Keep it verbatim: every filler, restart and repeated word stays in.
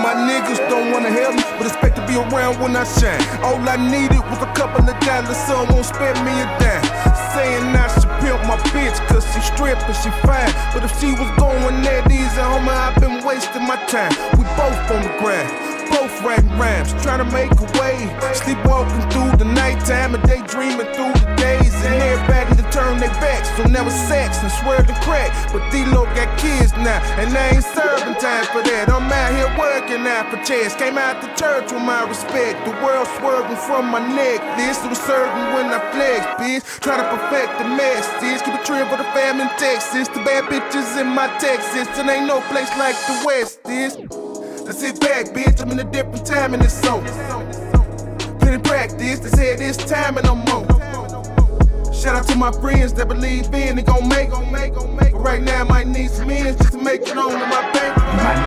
my niggas don't wanna help me, but expect to be around when I shine. All I needed was a couple of dollars, so won't spend me a dime. Saying I should pimp my bitch, cause she stripped and she fine. But if she was going that easy, homie, I've been wasting my time. We both on the grind, both writing rhymes, trying to make a way. Sleepwalking through the nighttime and daydreaming through the days. And everybody to turn their backs, so never sex and swear to crack. But D-Lo got kids now, and I ain't serving time for that. I'm out here working out for chance. Came out to church with my respect. The world swerving from my neck. This was certain when I flex, bitch. Try to perfect the message. Keep a trip for the fam in Texas. The bad bitches in my Texas. And ain't no place like the West is. Let's sit back, bitch, I'm in a different time in this song. Plenty practice, they said this time and I'm on. Shout out to my friends that believe in it gon' make, gon' make, gon' make. But right now I might need some ends just to make it on to my bank.